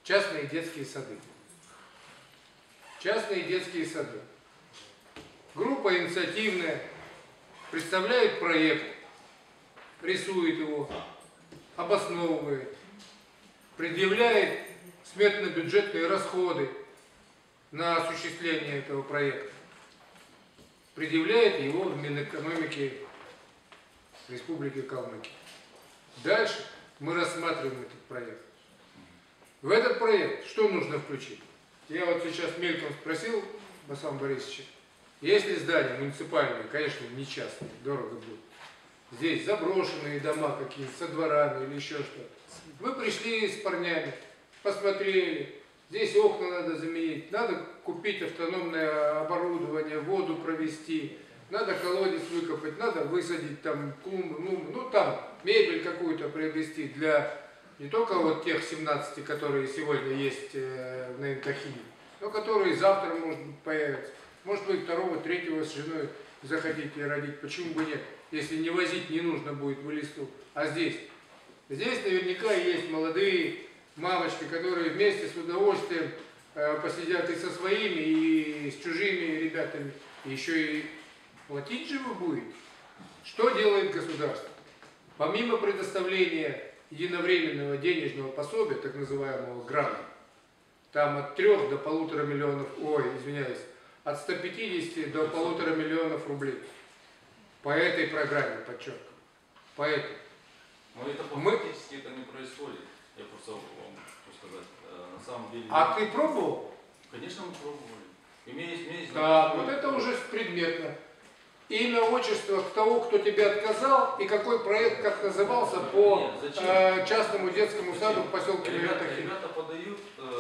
Частные детские сады. Частные детские сады. Группа инициативная представляет проект, рисует его, обосновывает, предъявляет сметно-бюджетные расходы на осуществление этого проекта, предъявляет его в Минэкономики Республики Калмыкия. Дальше мы рассматриваем этот проект. В этот проект что нужно включить? Я вот сейчас мельком спросил Баслана Борисовича, если здания муниципальные, конечно, не частные, дорого будет, здесь заброшенные дома какие-то, со дворами или еще что-то. Вы пришли с парнями, посмотрели, здесь окна надо заменить, надо купить автономное оборудование, воду провести, надо колодец выкопать, надо высадить там клумбы, ну там мебель какую-то приобрести для не только вот тех 17, которые сегодня есть на Интахине, но которые завтра, может быть, появятся. Может быть, второго, третьего с женой захотите родить, почему бы нет, если не возить не нужно будет в лесу. А здесь? Здесь наверняка есть молодые мамочки, которые вместе с удовольствием посидят и со своими, и с чужими ребятами. И еще и платить же вы будете. Что делает государство? Помимо предоставления единовременного денежного пособия, так называемого гранта, там от 3 до 1,5 миллионов, от 150 до 1,5 миллионов рублей. По этой программе, подчеркиваю. Поэтому. Но это фактически это не происходит. Я просто вам хочу сказать. На самом деле. А ты пробовал? Конечно, мы пробовали. Да, вот это уже предметно. Имя, отчество того, кто тебе отказал, и какой проект, как назывался, по частному детскому саду в поселке Миротахин. Ребята подают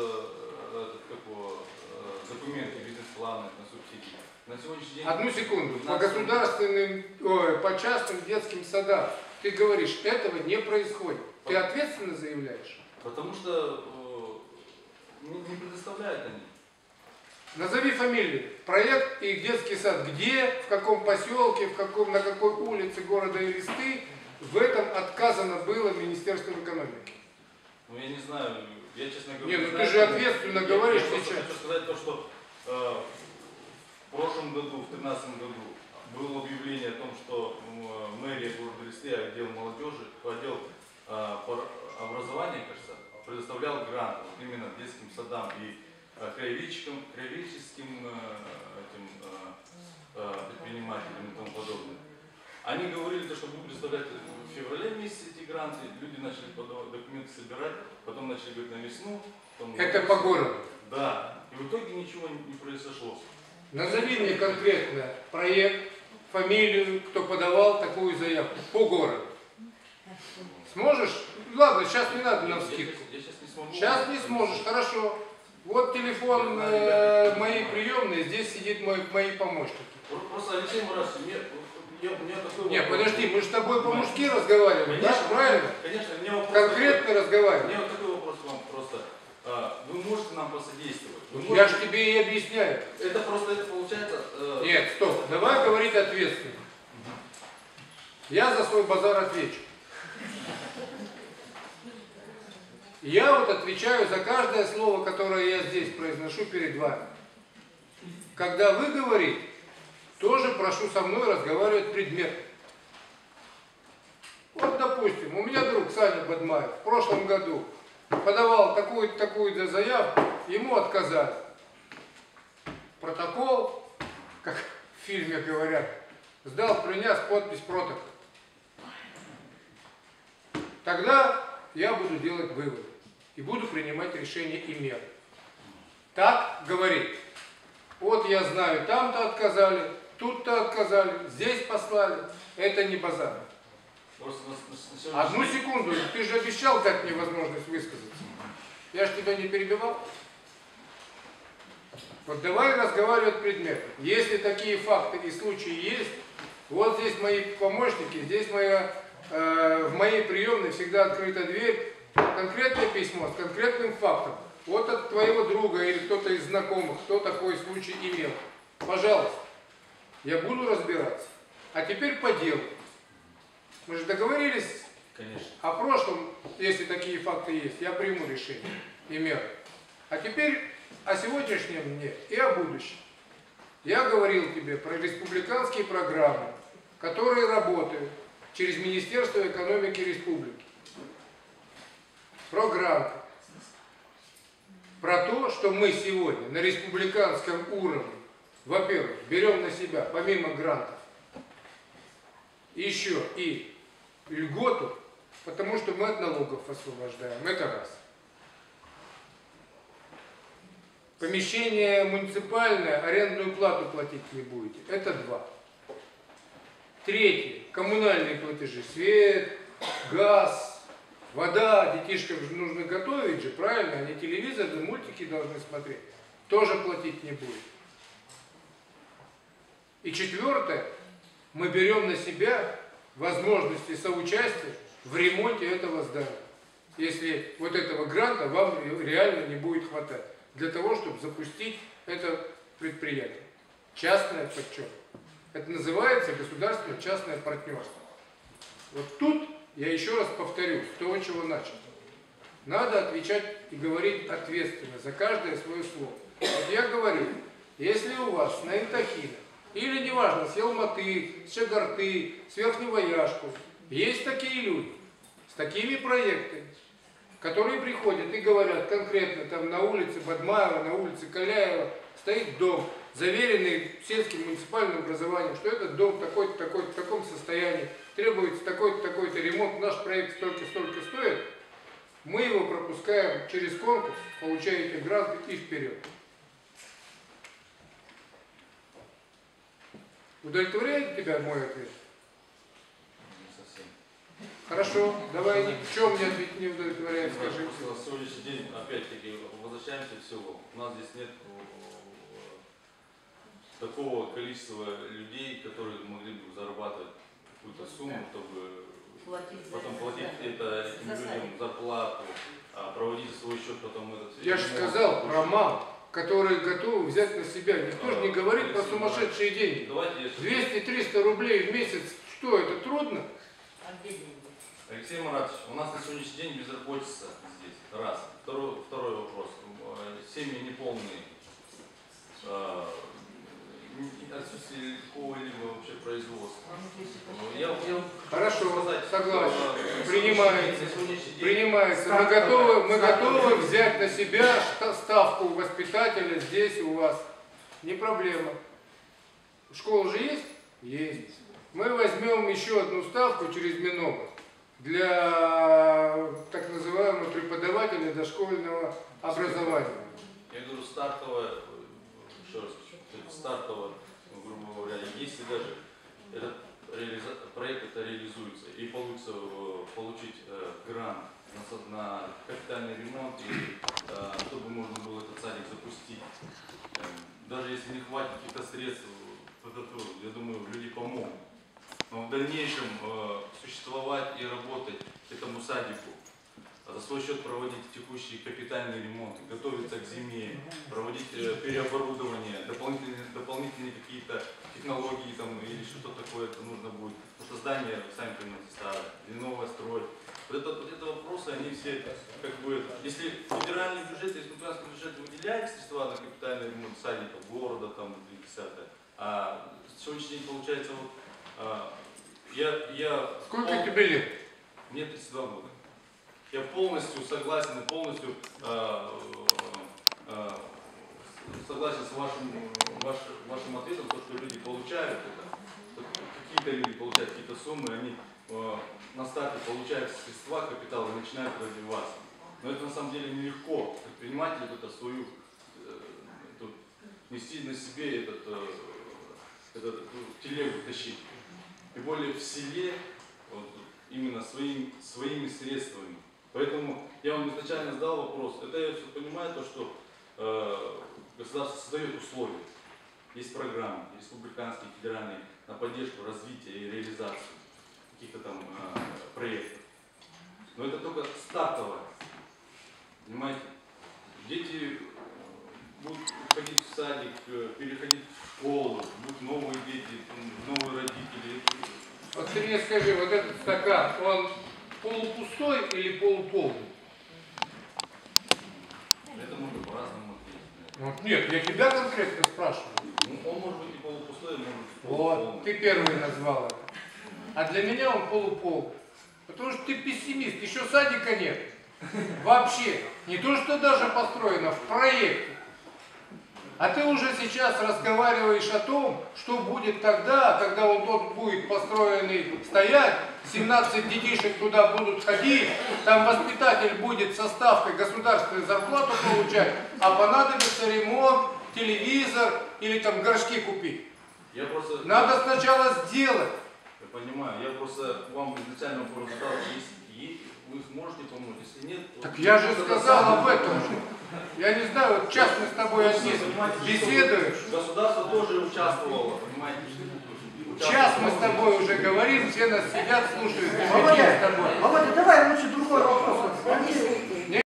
документы, бизнес-планы на субсидии. На сегодняшний день... Одну секунду. По государственным, по частным детским садам ты говоришь, этого не происходит. Ты ответственно заявляешь? Потому что не предоставляют они. Назови фамилию. Проект и детский сад. Где, в каком поселке, на какой улице города Элисты в этом отказано было Министерством экономики? Ну я не знаю. Я, честно говоря, не, ну ты же ответственно говоришь сейчас. Я хочу сказать то, что в прошлом году, в 2013 году, было объявление о том, что мэрия города Элисты, отдел молодежи, отдел образования, кажется, предоставлял грант вот именно детским садам и краеведческим предпринимателям и тому подобное. Они говорили, что будут предоставлять в феврале месяце эти гранты, люди начали документы собирать, потом начали говорить на весну. Это по городу? Да. И в итоге ничего не произошло. Назови мне конкретно проект, фамилию, кто подавал такую заявку по городу. Сможешь? Ладно, сейчас не надо навскидку. Я сейчас не смогу. Сейчас не сможешь, хорошо. Вот телефон моей приемной, здесь сидит мои помощники. Просто, Алексей Мурасович, у меня такой... Нет, подожди, мы же с тобой по-мужски разговариваем, да? Правильно? Конечно, мне вопрос... Конкретно разговариваем. У меня вот такой вопрос к вам просто. Вы можете нам посодействовать? Я же тебе и объясняю. Это просто, это получается... Нет, стоп, давай говорить ответственно. Я за свой базар отвечу. Я вот отвечаю за каждое слово, которое я здесь произношу перед вами. Когда вы говорите, тоже прошу со мной разговаривать предметно. Вот, допустим, у меня друг Саня Бадмаев в прошлом году подавал такую-то заявку, ему отказали. Протокол, как в фильме говорят, сдал, принес подпись протокол. Тогда я буду делать выводы и буду принимать решения и меры. Так говорит. Вот я знаю, там-то отказали, тут-то отказали, здесь послали. Это не базар. Одну секунду, ты же обещал дать мне возможность высказаться. Я же тебя не перебивал. Вот давай разговаривать предметно. Если такие факты и случаи есть, вот здесь мои помощники, здесь в моей приемной всегда открыта дверь. Конкретное письмо с конкретным фактом. Вот от твоего друга или кто-то из знакомых, кто такой случай имел. Пожалуйста, я буду разбираться. А теперь по делу. Мы же договорились. Конечно. О прошлом, если такие факты есть, я приму решение. и меры. А теперь о сегодняшнем дне и о будущем. Я говорил тебе про республиканские программы, которые работают через Министерство экономики Республики. Про гранты. Про то, что мы сегодня на республиканском уровне, во-первых, берем на себя, помимо грантов, еще и льготу, потому что мы от налогов освобождаем. Это раз. Помещение муниципальное, арендную плату платить не будете. Это два. Третье. Коммунальные платежи. Свет, газ, вода. Детишкам же нужно готовить же, правильно? Они телевизор, да мультики должны смотреть. Тоже платить не будут. И четвертое. Мы берем на себя возможности соучастия в ремонте этого здания. Если вот этого гранта вам реально не будет хватать. Для того, чтобы запустить это предприятие. Частное, подчеркиваю. Это называется государственно-частное партнерство. Вот тут, я еще раз повторю, с того, чего начал. Надо отвечать и говорить ответственно за каждое свое слово. Вот я говорю, если у вас на Интохина, или неважно, с Ялматы, с Чагарты, с Верхнего Яшку, есть такие люди, с такими проектами, которые приходят и говорят конкретно, там на улице Бадмаева, на улице Каляева стоит дом, заверенный сельским муниципальным образованием, что этот дом такой-то, такой-то, в таком состоянии, требуется такой-то, такой-то ремонт, наш проект столько-столько стоит, мы его пропускаем через конкурс, получаете гранты и вперед. Удовлетворяет тебя мой ответ? Хорошо, давай, в чем меня не удовлетворяет, скажи. На сегодняшний день, опять-таки, возвращаемся в село. У нас здесь нет такого количества людей, которые могли бы зарабатывать какую-то сумму, чтобы потом платить этим людям зарплату, проводить свой счет, потом это все. Я же сказал про мам, которые готовы взять на себя. Никто же не говорит про сумасшедшие деньги. 200-300 рублей в месяц, что это трудно? Алексей Маратович, у нас на сегодняшний день безработица здесь. Раз. Второй вопрос. Семьи неполные. Отсутствие какого-либо вообще производства. Хорошо, согласен. Принимается. Мы готовы взять на себя ставку воспитателя здесь у вас. Не проблема. Школа же есть? Есть. Мы возьмем еще одну ставку через Минобр для так называемого преподавателя дошкольного образования. Я говорю, стартово, грубо говоря, если даже этот проект это реализуется и получится получить грант на капитальный ремонт, и чтобы можно было этот садик запустить, даже если не хватит каких-то средств, я думаю, люди помогут. Но в дальнейшем существовать и работать этому садику, за свой счет проводить текущие капитальные ремонты, готовиться к зиме, проводить переоборудование, дополнительные какие-то технологии там, или что-то такое это нужно будет. Потому что здание, сами понимаете, старое, или новое строить. Вот это вопросы, они все как бы, если федеральный бюджет, республиканский бюджет выделяет средства на капитальный ремонт садиков, города, там, и 10-е, а сегодняшний день получается вот, Сколько тебе лет? Мне 32 года. Я полностью согласен и полностью согласен с вашим ответом, то, что люди получают это, какие-то люди получают какие-то суммы, они на старте получают средства, капитал и начинают развиваться. Но это на самом деле нелегко. Предприниматель это свою нести на себе этот телегу тащить. Тем более в селе вот, именно своими средствами. Поэтому я вам изначально задал вопрос. Это я все понимаю, то, что государство создает условия. Есть программы, республиканские, федеральные, на поддержку развития и реализацию каких-то там проектов. Но это только стартовое. Понимаете? Дети будут ходить в садик, переходить в школу, будут новые дети, новые родители. Вот ты мне скажи, вот этот стакан, он полупустой или полуполный? Вот нет, я тебя конкретно спрашиваю. Ну, он может быть и полупустой, может быть и Вот, полуполный. ты первый назвал это. А для меня он полуполный. Потому что ты пессимист, еще садика нет. Вообще. Не то, что даже построено, в проекте. А ты уже сейчас разговариваешь о том, что будет тогда, когда он тот будет построенный стоять, 17 детишек туда будут ходить, там воспитатель будет со ставкой государственную зарплату получать, а понадобится ремонт, телевизор или там горшки купить. Я просто... Надо сначала сделать. Я понимаю, я просто вам изначально вопрос задал, если вы сможете помочь, если нет... Так я же сказал об этом же. Я не знаю, вот сейчас мы с тобой одни беседуем. Государство тоже участвовало, понимаете? Сейчас мы с тобой уже говорим, все нас сидят, слушают, и мы с тобой. Володя, давай лучше другой вопрос. Они